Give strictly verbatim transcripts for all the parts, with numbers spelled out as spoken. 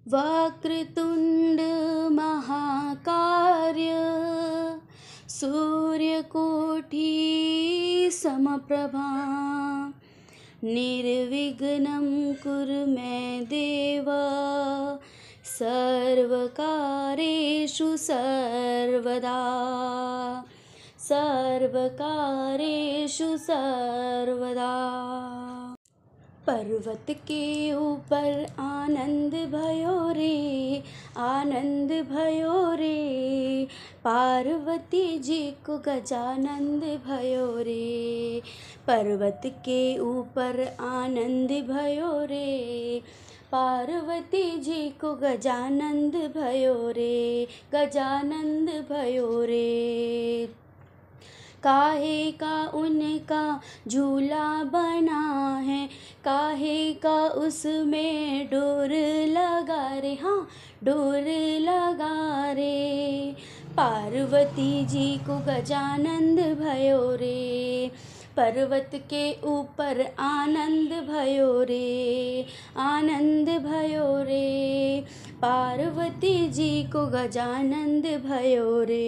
वक्रतुंड महाकाय सूर्यकोटि समप्रभा निर्विघ्नं कुरु मे देव सर्वकार्येषु सर्वदा सर्वकार्येषु सर्वदा। पर्वत के ऊपर आनंद भयो रे, आनंद भयो रे, पार्वती जी को गजानंद भयो रे। पर्वत के ऊपर आनंद भयो रे, पार्वती जी को गजानंद भयो रे, गजानंद भयो रे। काहे का उनका झूला बना है, काहे का उसमें डोर लगा रे, हाँ डोर लगा रे। पार्वती जी को गजानंद भयो रे, पर्वत के ऊपर आनंद भयो रे, आनंद भयो रे। पार्वती जी को गजानंद भयो रे।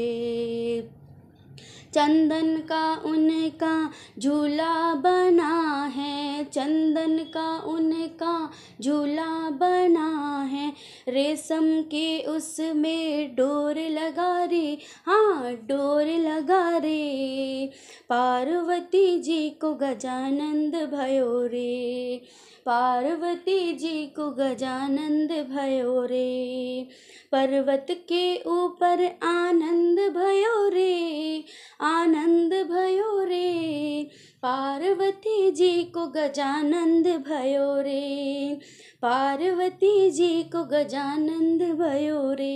चंदन का उनका झूला बना है, चंदन का उनका झूला बना है, रेशम के उसमें डोर लगा रे, हाँ डोर लगा रे। पार्वती जी को गजानंद भयो रे, पार्वती जी को गजानंद भयो रे। पर्वत के ऊपर आनंद भयो रे, आनंद भयो रे। पार्वती जी को गजानंद भयो रे, पार्वती जी को गजानंद भयो रे।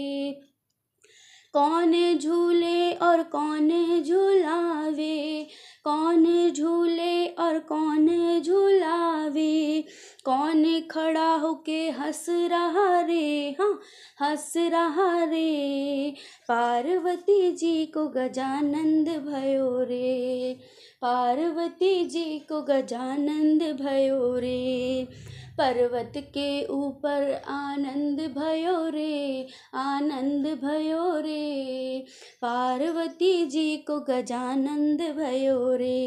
कौन झूले और कौन झूलावे, कौन झूले और कौन झूलावे, कौन खड़ा होके हंस रहा रे, हाँ हंस रहा रे। पार्वती जी को गजानंद भयो रे, पार्वती जी को गजानंद भयो रे। पर्वत के ऊपर आनंद भयो रे, आनंद भयो रे। पार्वती जी को गजानंद भयो रे।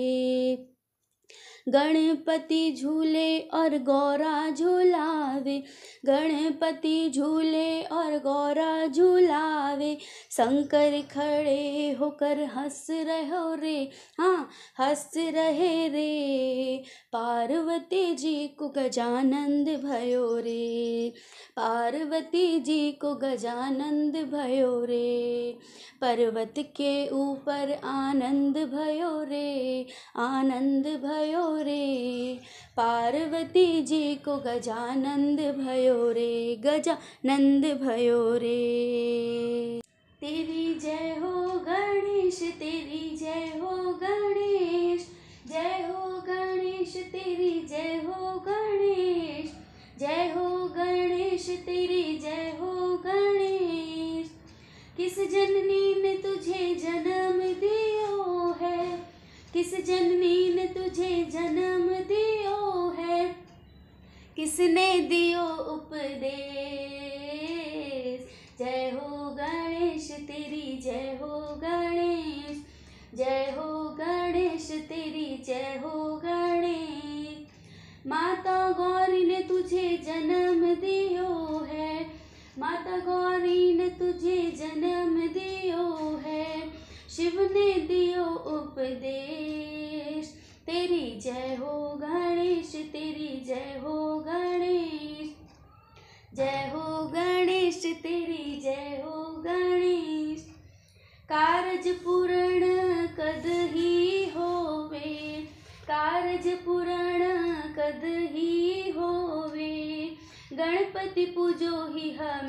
गणपति झूले और गौरा झूलावे, गणपति झूले और गौरा झूलावे, शंकर खड़े होकर हंस रहो रे, हाँ हंस रहे रे। पार्वती जी को गजानंद भयो रे, पार्वती जी को गजानंद भयो रे। पर्वत के ऊपर आनंद भयो रे, आनंद भयो रे। पार्वती जी को गजानंद भयो रे, गजानंद भयो रे। तेरी जय हो गणेश, तेरी जय हो गणेश, जय हो गणेश तेरी जय हो गणेश, जय हो गणेश तेरी जय हो गणेश। किस जननी ने तुझे जन्म दियो है, किस जननी ने तुझे जन्म दियो है, किसने दियो उपदेश। जय हो गणेश तेरी जय हो गणेश, जय हो गणेश तेरी जय हो गणेश। माता गौरी ने तुझे जन्म दियो है, माता गौरी ने तुझे जन्म दियो है, शिव ने दियो उपदेश। तेरी जय हो गणेश, तेरी जय हो गणेश, जय हो गणेश तेरी जय हो गणेश। कारज पूर्ण कद ही होवे, कारज पूर्ण कद ही होवे, गणपति पूजो ही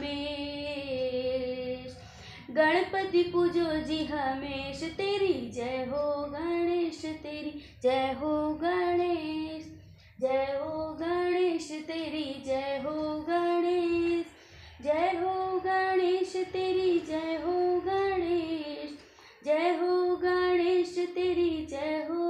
हमेश, गणपति पूजो जी हमेश। तेरी जय हो गणेश, तेरी जय हो गणेश, जय हो गणेश तेरी जय हो गणेश, जय हो गणेश तेरी जय हो गणेश, जय हो गणेश तेरी जय हो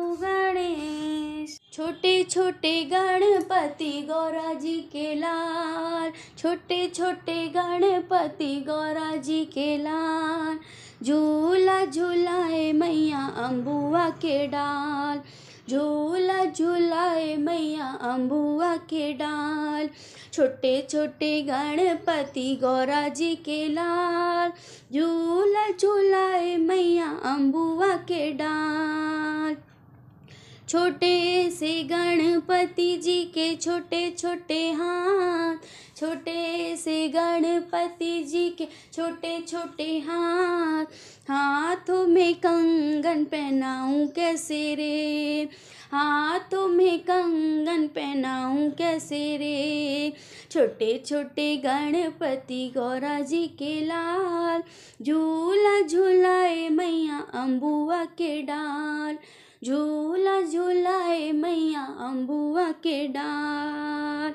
गणेश। छोटे छोटे गणपति गौरा जी के लाल, छोटे छोटे गणपति गौरा जी के लाल, झूला झूलाए मैया अम्बुआ के डाल, झूला झूलाए मैया अम्बुआ के डाल। छोटे छोटे गणपति गौरा जी के लाल, झूला झूलाए मैया अम्बुआ के डाल। छोटे से गणपति जी के छोटे छोटे हाथ, छोटे से गणपति जी के छोटे छोटे हाथ, हाथों में कंगन पहनाऊं कैसे रे, हाथों में कंगन पहनाऊं कैसे रे। छोटे छोटे गणपति गौरा जी के लाल, झूला झूलाए मैया अम्बुआ के डाल, झूला झूलाए मैया अम्बुआ के डाल।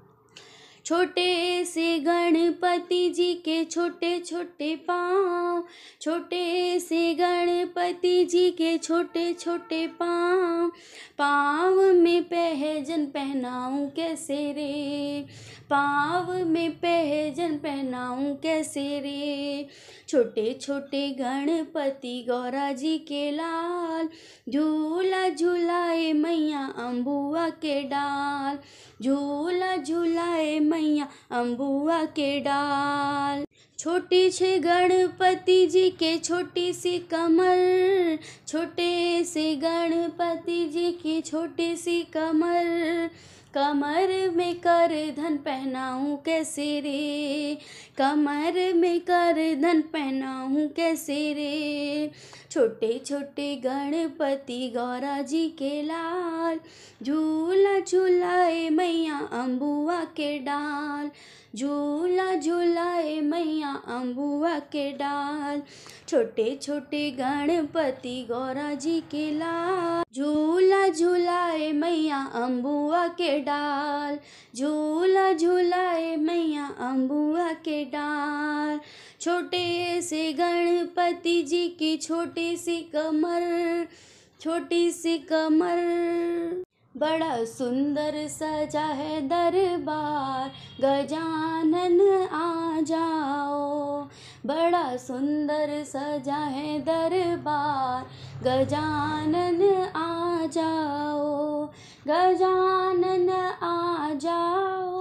छोटे से गणपति जी के छोटे छोटे पाँव, छोटे से गणपति जी के छोटे छोटे पाँव, पाँव में पहजन पहनाऊं कैसे रे, पाँव में पहजन पहनाऊं कैसे रे। छोटे छोटे गणपति गौरा जी के लाल, झूला झूलाए मैया अम्बुआ के डाल, झूला झूलाए मैया अम्बुआ के डाल। छोटी छे गणपति जी के छोटी सी कमर, छोटे से गणपति जी की छोटी सी कमर, कमर में कर धन पहनाऊं कैसे रे, कमर में कर धन पहनाऊं कैसे रे। छोटे छोटे गणपति गौरा जी के लाल, झूला झूलाए मैया अम्बुआ के डाल, झूला झूलाए मैया अम्बुआ के डाल। छोटे छोटे गणपति गौरा जी के लाल, झूला झूलाए मैया अम्बुआ के डाल, झूला झूलाए मैया अम्बुआ के डाल। छोटे से गणपति जी की छोटी सी कमर, छोटी सी कमर, बड़ा सुंदर सजा है दरबार, गजानन आ जाओ, बड़ा सुंदर सजा है दरबार, गजानन आ जाओ, गजानन आ जाओ,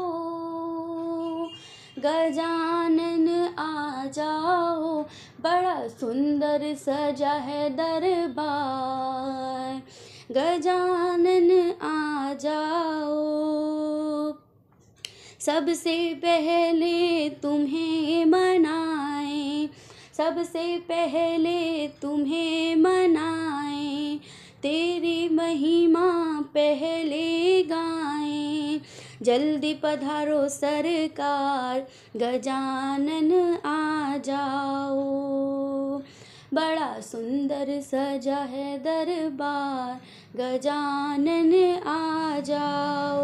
गजानन आ जाओ, बड़ा सुंदर सजा है दरबार, गजानन आ जाओ। सबसे पहले तुम्हें मनाएं, सबसे पहले तुम्हें मनाएं, तेरी महिमा पहले गाएं। जल्दी पधारो सरकार, गजानन आ जाओ, बड़ा सुंदर सजा है दरबार, गजानन आ जाओ,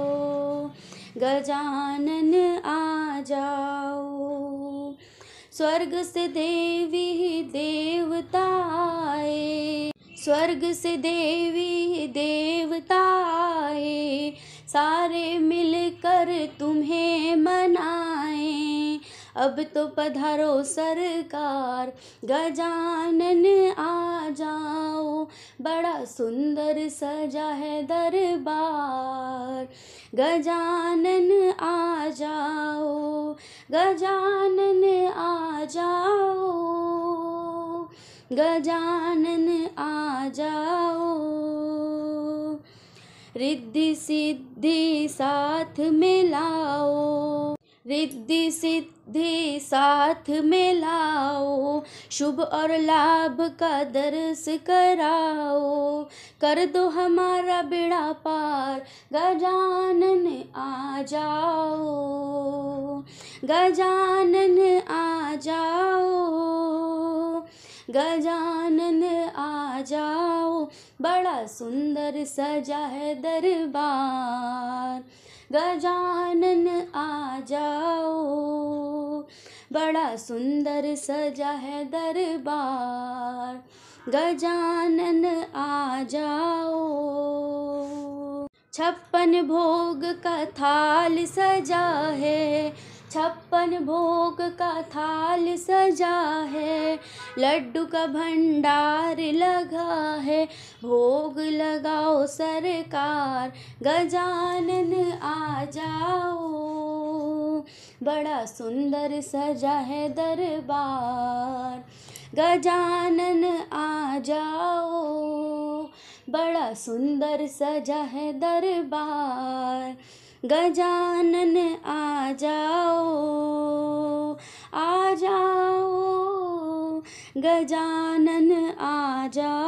गजानन आ जाओ। स्वर्ग से देवी देवता आए, स्वर्ग से देवी देवता आए, सारे मिलकर तुम्हें मनाएं। अब तो पधारो सरकार, गजानन आ जाओ, बड़ा सुंदर सजा है दरबार, गजानन आ जाओ, गजानन आ जाओ, गजानन आ जाओ। रिद्धि सिद्धि साथ में लाओ, रिद्धि सिद्धि साथ में लाओ, शुभ और लाभ का दर्श कराओ, कर दो हमारा बेड़ा पार, गजानन आ जाओ, गजानन आ जाओ, गजानन आ जाओ, बड़ा सुंदर सजा है दरबार, गजानन आ जाओ, बड़ा सुंदर सजा है दरबार, गजानन आ जाओ। छप्पन भोग का थाल सजा है, छप्पन भोग का थाल सजा है, लड्डू का भंडार लगा है। भोग लगाओ सरकार, गजानन आ जाओ। बड़ा सुंदर सजा है दरबार, गजानन आ जाओ। बड़ा सुंदर सजा है दरबार, गजानन आ जाओ। आ जाओ गजानन आ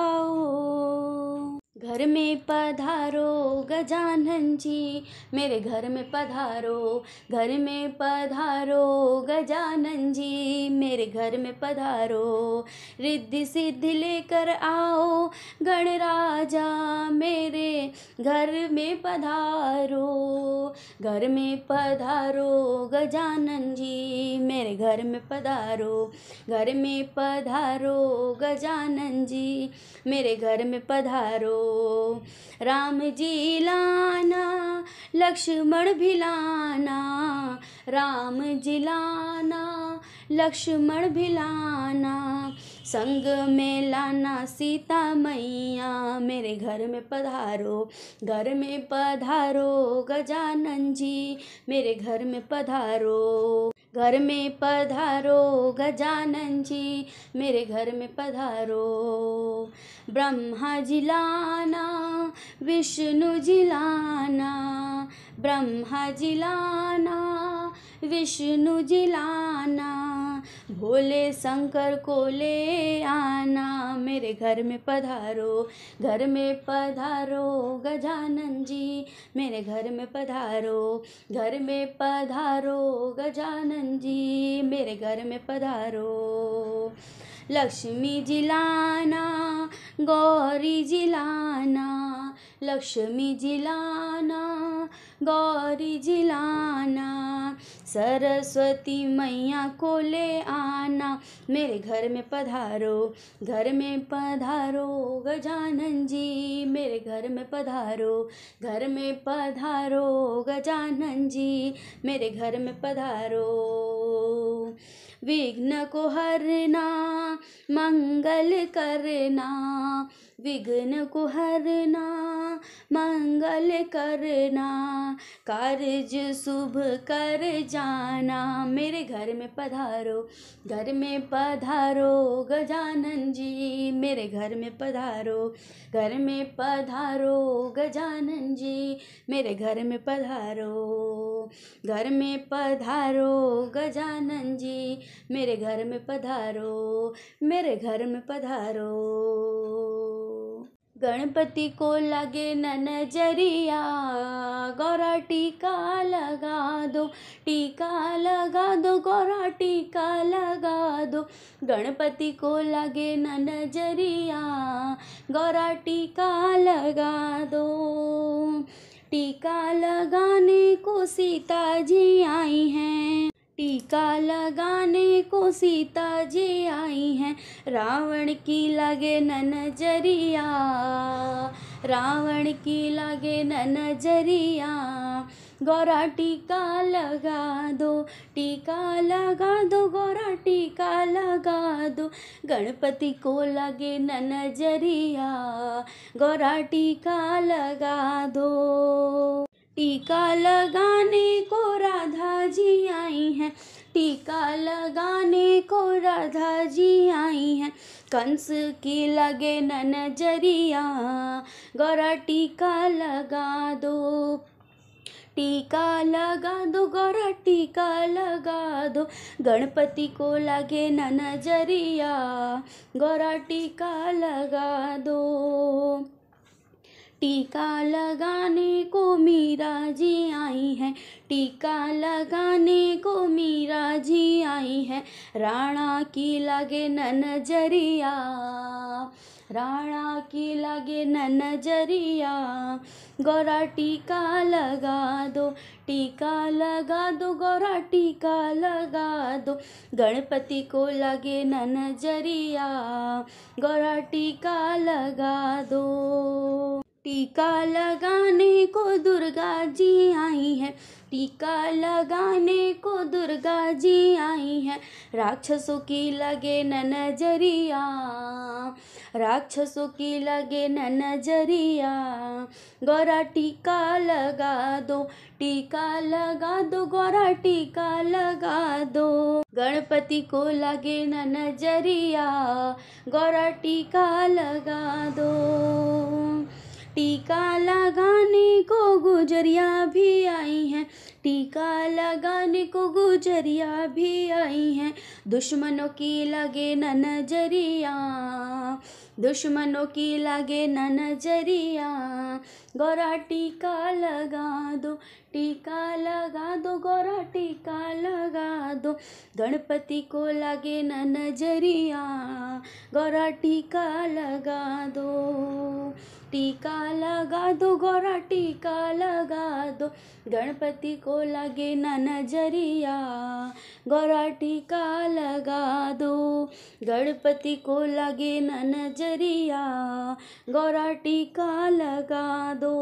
जाओ। घर में पधारो गजानन जी, मेरे घर में पधारो। घर में पधारो गजानन जी, मेरे घर में पधारो। रिद्धि सिद्धि लेकर आओ गणराजा, मेरे घर में पधारो। घर में पधारो गजानन जी, मेरे घर में पधारो। घर में पधारो गजानन जी, मेरे घर में पधारो। राम जी लाना, लक्ष्मण भी लाना। राम जी लाना, लक्ष्मण भी लाना। संग में लाना सीता मैया, मेरे घर में पधारो। घर में पधारो गजानन जी, मेरे घर में पधारो। घर में पधारो गजानन जी, मेरे घर में पधारो। ब्रह्मा जी लाना, विष्णु जी लाना। ब्रह्मा जी लाना, विष्णु जी लाना। भोले शंकर को ले आना, मेरे घर में पधारो। घर में पधारो गजानन जी, मेरे घर में पधारो। घर में पधारो गजानन जी, मेरे घर में पधारो। लक्ष्मी जी लाना, गौरी जी लाना। लक्ष्मी जी लाना, गौरी जी लाना। सरस्वती मैया को ले आना, मेरे घर में पधारो। घर में पधारो गजानन जी, मेरे घर में पधारो। घर में पधारो गजानन जी, मेरे घर में पधारो। विघ्न को हरना, मंगल करना। विघ्न को हरना, मंगल करना। कार्य शुभ कर जाना, मेरे घर में पधारो। घर में पधारो गजानन जी, मेरे घर में पधारो। घर में पधारो गजानन जी, मेरे घर में पधारो। घर में पधारो गजानन जी, मेरे घर में पधारो। मेरे घर में पधारो। गणपति को लगे न नजरिया, गौरा टीका लगा दो। टीका लगा दो गौरा, टीका लगा दो। गणपति को लगे न नजरिया, गौरा टीका लगा दो। टीका लगाने को सीता जी आई हैं, टीका लगाने को सीता जी आई हैं। रावण की लगे न नजरिया, रावण की लगे न नजरिया। गौरा टीका लगा दो, टीका लगा दो गौरा, टीका लगा दो। गणपति को लगे न नजरिया, गौरा टीका लगा दो। टीका लगाने को राधा जी आई हैं, टीका लगाने को राधा जी आई हैं। कंस की लगे न नजरिया, गौरा टीका लगा दो। टीका लगा दो गौरा, टीका लगा दो। गणपति को लगे न नजरिया, गौरा टीका लगा दो। टीका लगाने को मीरा जी आई हैं, टीका लगाने को मीरा जी आई हैं। राणा की लगे न नजरिया, राणा की लगे न नजरिया। गौरा टीका लगा दो, टीका लगा दो गौरा, टीका लगा दो। गणपति को लगे न नजरिया, गौरा टीका लगा दो। टीका लगाने को दुर्गा जी आई हैं, टीका लगाने को दुर्गा जी आई हैं, राक्षसों की लगे न नजरिया, राक्षसों की लगे न नजरिया। गौरा टीका लगा दो, टीका लगा दो, गौरा टीका लगा दो। गणपति को लगे न नजरिया, गौरा टीका लगा दो। टीका लगाने को गुजरिया भी आई हैं, टीका लगाने को गुजरिया भी आई हैं। दुश्मनों की लगे न नजरिया, दुश्मनों की लगे न नजरिया। गौरा टीका लगा दो, टीका लगा दो, गौरा टीका लगा दो। गणपति को लगे न नजरिया, गौरा टीका लगा दो। टीका लगा दो, गौरा टीका लगा दो। गणपति को लगे न नजरिया, गौरा टीका लगा दो। गणपति को लगे न नजरिया, गौरा टीका लगा दो।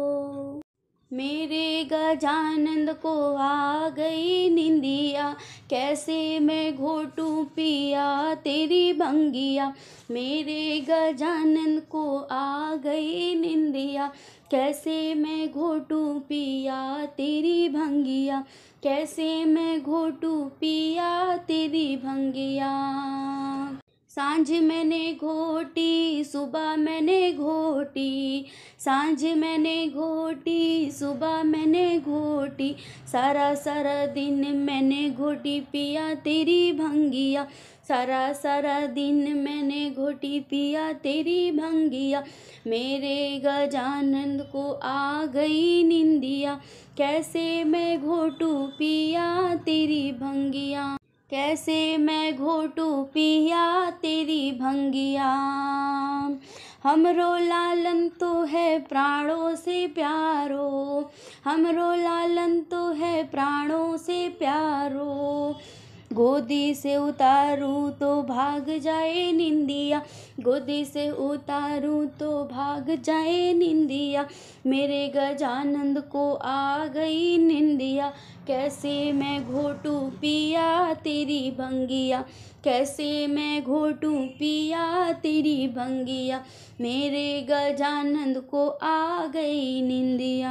मेरे गजानंद को आ गई निंदिया, कैसे मैं घोटूं पिया तेरी भंगिया। मेरे गजानंद को आ गई निंदिया, कैसे मैं घोटूं पिया तेरी भंगिया, कैसे मैं घोटूं पिया तेरी भंगिया। सांझ मैंने घोटी, सुबह मैंने घोटी, सांझ मैंने घोटी, सुबह मैंने घोटी। सारा सारा दिन मैंने घोटी पिया तेरी भंगिया, सारा सारा दिन मैंने घोटी पिया तेरी भंगिया। मेरे गजानंद को आ गई निंदिया, कैसे मैं घोटूं पिया तेरी भंगिया, कैसे मैं घोटूं पिया तेरी भंगिया। हमरो लालन तो है प्राणों से प्यारो, हमरो लालन तो है प्राणों से प्यारो। गोदी से उतारूं तो भाग जाए निंदिया, गोदी से उतारूं तो भाग जाए निंदिया। मेरे गजानंद को आ गई निंदिया, कैसे मैं घोटूं पिया तेरी भंगिया, कैसे मैं घोटूं पिया तेरी भंगिया। मेरे गजानंद को आ गई निंदिया।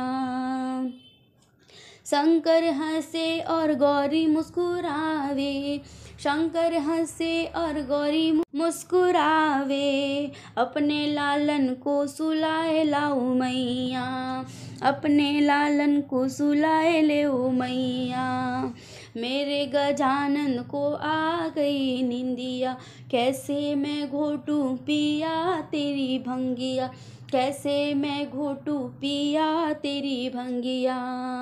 शंकर हंसे और गौरी मुस्कुरावे, शंकर हंसे और गौरी मुस्कुरावे। अपने लालन को सुलाए लाओ मैया, अपने लालन को सुलाए ले ओ मैया। मेरे गजानन को आ गई निंदिया, कैसे मैं घोटूं पिया तेरी भंगिया, कैसे मैं घोटूं पिया तेरी भंगिया।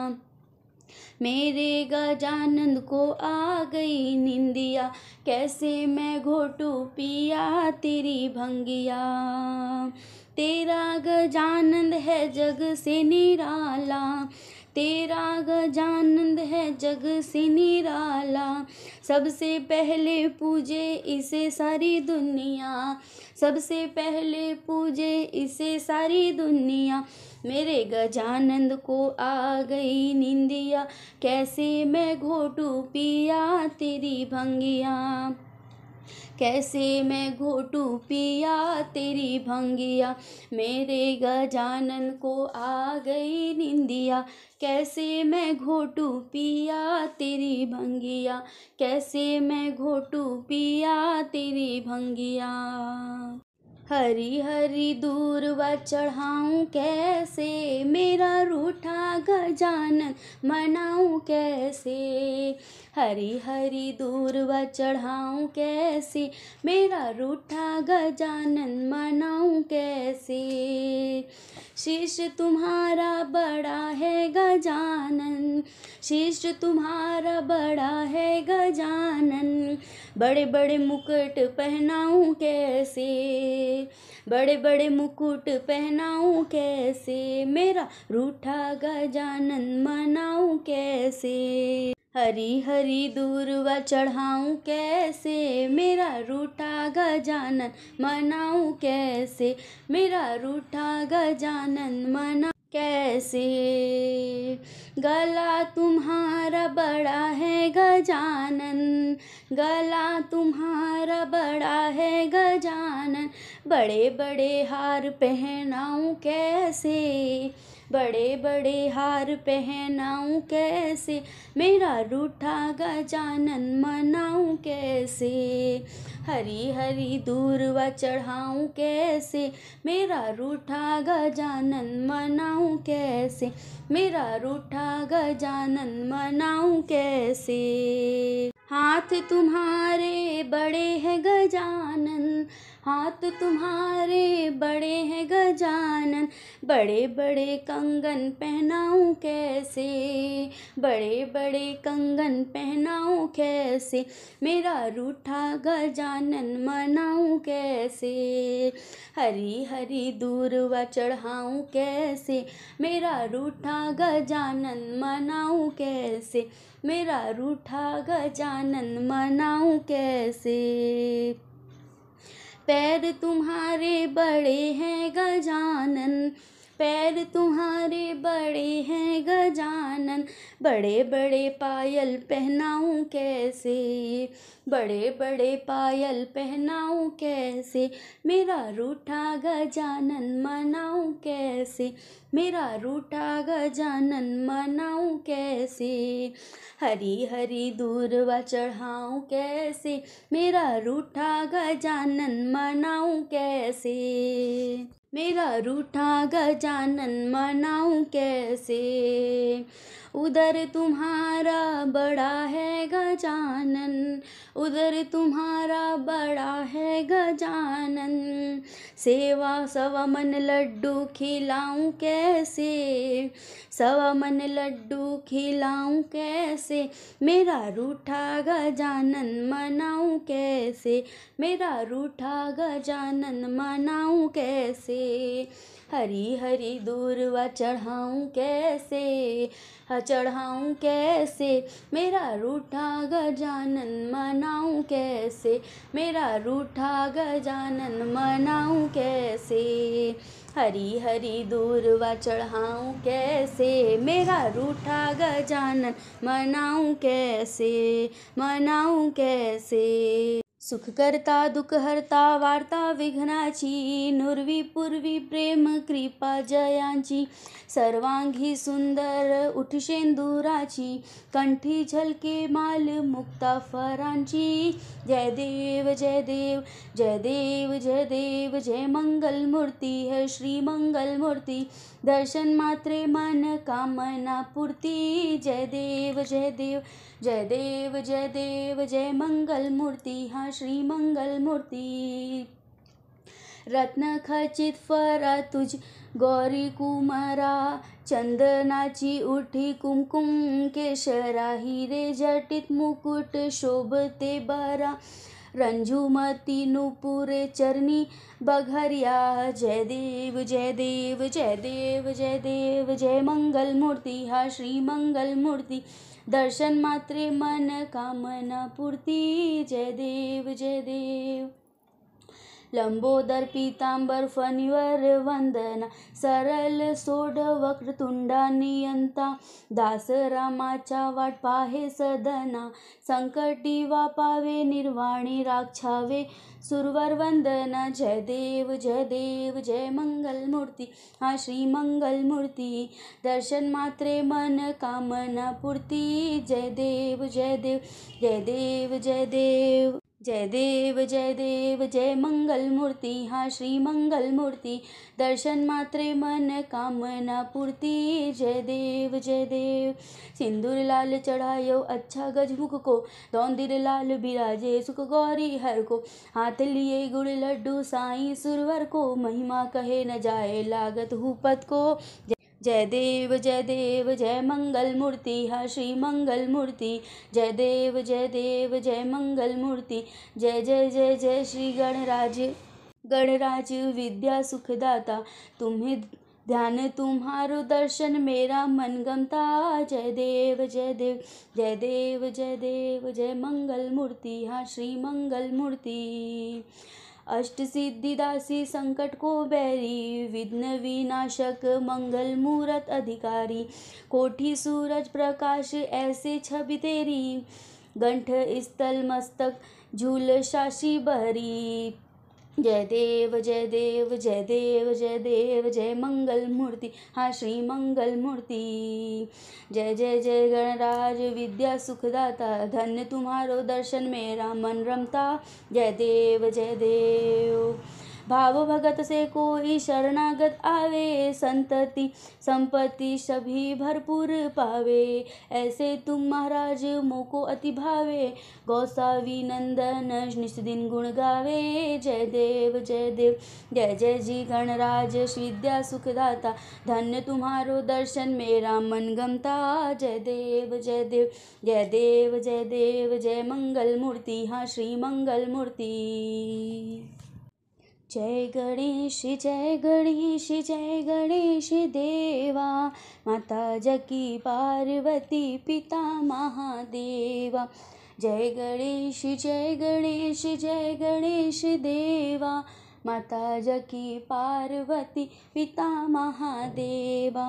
मेरे गजानंद को आ गई निंदिया, कैसे मैं घोटूं पिया तेरी भंगिया। तेरा गजानंद है जग से निराला, तेरा गजानंद है जग से निराला। सबसे पहले पूजे इसे सारी दुनिया, सबसे पहले पूजे इसे सारी दुनिया। मेरे गजानंद को आ गई निंदिया, कैसे मैं घोटूं पिया तेरी भंगिया, कैसे मैं घोटूं पिया तेरी भंगिया। मेरे गजानन को आ गई निंदिया, कैसे मैं घोटूं पिया तेरी भंगिया, कैसे मैं घोटूं पिया तेरी भंगिया। हरी हरी दूर्वा चढ़ाऊं कैसे, मेरा रूठा गजानन मनाऊं कैसे। हरी हरी दूर्वा चढ़ाऊं कैसे, मेरा रूठा गजानन मनाऊं कैसे। शीश तुम्हारा बड़ा है गजानन, शीश तुम्हारा बड़ा है गजानन। बड़े बड़े मुकुट पहनाऊं कैसे, बड़े बड़े मुकुट पहनाऊं कैसे। मेरा रूठा गजानन मनाऊं कैसे। हरी हरी दूर्वा चढ़ाऊं कैसे, मेरा रूठा गजानन मनाऊं कैसे। मेरा रूठा गजानन मना कैसे। गला तुम्हारा बड़ा है गजानन, गला तुम्हारा बड़ा है गजानन, बड़े बड़े हार पहनाऊं कैसे, बड़े बड़े हार पहनाऊं कैसे, मेरा रूठा गजानन मनाऊं कैसे। हरी हरी दूर्वा चढ़ाऊं कैसे, मेरा रूठा गजानन मनाऊं कैसे, मेरा रूठा गजानन मनाऊं कैसे। हाथ तुम्हारे बड़े हैं गजानन, हाथ तुम्हारे बड़े हैं गजानन, बड़े बड़े कंगन पहनाऊं कैसे, बड़े बड़े कंगन पहनाऊं कैसे, मेरा रूठा गजानन मनाऊं कैसे। हरी हरी दूर्वा चढ़ाऊं कैसे, मेरा रूठा गजानन मनाऊं कैसे, मेरा रूठा गजानन मनाऊं कैसे। पैर तुम्हारे बड़े हैं गजानन, पैर तुम्हारे बड़े हैं गजानन, बड़े बड़े पायल पहनाऊं कैसे, बड़े बड़े पायल पहनाऊं कैसे, मेरा रूठा गजानन मनाऊं कैसे, मेरा रूठा गजानन मनाऊं कैसे। हरी हरी दूर्वा चढ़ाऊं कैसे, मेरा रूठा गजानन मनाऊं कैसे, मेरा रूठा गजानन मनाऊं कैसे। उधर तुम्हारा बड़ा है गजानन, उधर तुम्हारा बड़ा है गजानन, सेवा सवा मन लड्डू खिलाऊं कैसे, सवा मन लड्डू खिलाऊं कैसे, मेरा रूठा गजानन मनाऊं कैसे, मेरा रूठा गजानन मनाऊं कैसे। हरी हरी दूर्वा चढ़ाऊं कैसे, चढ़ाऊं कैसे, मेरा रूठा गजानन मनाऊं कैसे, मेरा रूठा गजानन मनाऊं कैसे। हरी हरी दूर्वा चढ़ाऊं कैसे, मेरा रूठा गजानन मनाऊं कैसे, मनाऊं कैसे। सुख करता दुःख हरता वार्ता विघ्नाची, नुरवी पूर्वी प्रेम कृपा जयांची, सर्वांगी सुंदर उठ शेंदुराची, कंठी झलके माल मुक्ता फरांची। जय देव जय देव जय देव जय देव, जय मंगल मूर्ति है श्री मंगल मूर्ति, दर्शन मात्रे मन कामना पूर्ति। जय देव जय देव जय देव जय देव, जय मंगल मूर्ति हा श्री मंगल मूर्ति। रत्न खचित फरा तुझ गौरी कुमारा, चंदनाची उठी कुमकुम केशरा, हिरे जटित मुकुट शोभते बरा, रंजुमती नुपुरे चरणी बघरिया। जय देव जय देव जय देव जय देव, जय मंगल मूर्ति हा श्री मंगल मूर्ति, दर्शन मात्रे मन कामना पूर्ति। जय देव जय देव। लंबोदर पीतांबर फणीवर वंदना, सरल सोड वक्रतुंडा नियंता, दास रामाच्या वाट पाहे सदना, संकटी वापावे निर्वाणी राक्षावे सुरवर वंदना। जय देव जय देव जय मंगल मूर्ति हा श्री मंगल मूर्ति, दर्शन मात्रे मन कामना पूर्ति। जय देव जय देव जय देव जय देव, जय देव जय देव जय मंगल मूर्ति हा श्री मंगल मूर्ति, दर्शन मात्रे मन कामना पूर्ति। जय देव जय देव। सिंदूर लाल चढ़ायो अच्छा गजमुख को, दौंदिर लाल बिराजे सुख गौरी हर को, हाथ लिए गुड़ लड्डू साईं सुरवर को, महिमा कहे न जाए लागत हुपत को। जय देव जय देव जय मंगल मूर्ति हा श्री मंगल मूर्ति, जय देव जय देव जय मंगल मूर्ति। जय जय जय जय श्री गणराज गणराज विद्या सुखदाता, तुम्हें ध्यान तुम्हारो दर्शन मेरा मन गमता। जय देव जय देव जय देव जय देव, जय मंगल मूर्ति हा श्री मंगल मूर्ति। अष्ट सिद्धि दासी संकट को बैरी, विघ्न विनाशक मंगल मूरत अधिकारी। कोटि सूरज प्रकाश ऐसे छवि तेरी, कंठ स्थल मस्तक झूल शाशी बहरी। जय देव जय देव जय देव जय देव जय मंगल मूर्ति, हाँ श्री मंगल मूर्ति। जय जय जय गणराज विद्या सुखदाता, धन्य तुम्हारो दर्शन मेरा मन रमता। जय देव जय देव। भाव भगत से कोई शरणागत आवे, संतति संपत्ति सभी भरपूर पावे। ऐसे तुम महाराज मोको अति भावे, गौसावी नंदन निस दिन गुण गावे। जय देव जय देव जय जय जी गणराज विद्या सुखदाता, धन्य तुम्हारो दर्शन मेरा मन गमता। जय देव जय देव जय देव जय देव जय मंगल मूर्ति, हाँ श्री मंगल मूर्ति। जय गणेश जय गणेश जय गणेश देवा, माता जकी पार्वती पिता महादेवा। जय गणेश जय गणेश जय गणेश देवा, माता जकी पार्वती पिता महादेवा।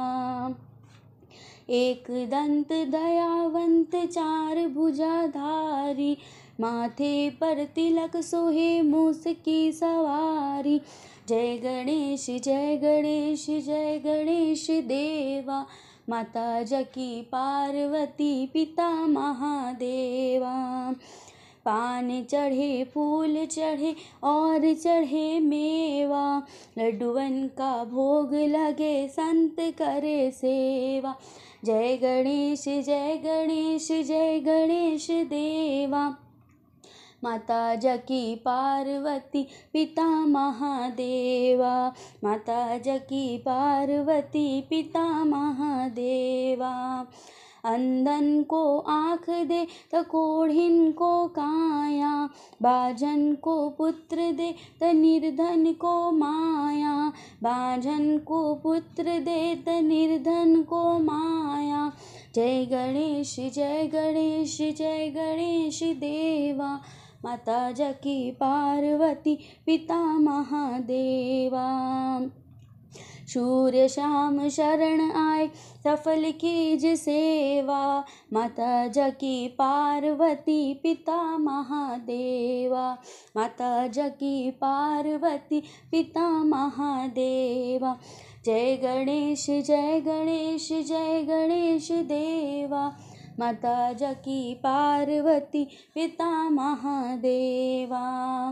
एक दंत दयावंत चार भुजाधारी, माथे पर तिलक सोहे मूस की सवारी। जय गणेश जय गणेश जय गणेश देवा, माता जकी पार्वती पिता महादेवा। पान चढ़े फूल चढ़े और चढ़े मेवा, लड्डुअन का भोग लगे संत करे सेवा। जय गणेश जय गणेश जय गणेश देवा, माता जकी पार्वती पिता महादेवा। माता जकी पार्वती पिता महादेवा। अंधन को आँख दे त कोढ़िन को काया, बाझन को पुत्र दे त निर्धन को माया। बाझन को पुत्र दे त निर्धन को माया। जय गणेश जय गणेश जय गणेश देवा, माता जकी पार्वती पिता महादेवा। सूर्य श्याम शरण आए सफल कीज सेवा, माता जकी पार्वती पिता महादेवा। माता जकी पार्वती पिता महादेवा। जय गणेश जय गणेश जय गणेश देवा, माता जकी पार्वती पिता महादेवा।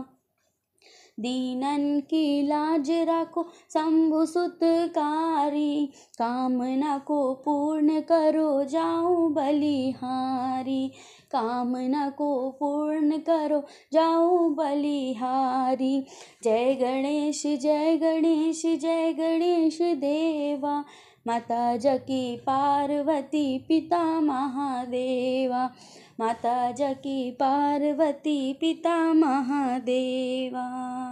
दीनन की लाज राखो शंभु सुतकारी, कामना को पूर्ण करो जाऊं बलिहारी। कामना को पूर्ण करो जाऊं बलिहारी। जय गणेश जय गणेश जय गणेश देवा, माता जकी पार्वती पिता महादेवा। माता जकी पार्वती पिता महादेवा।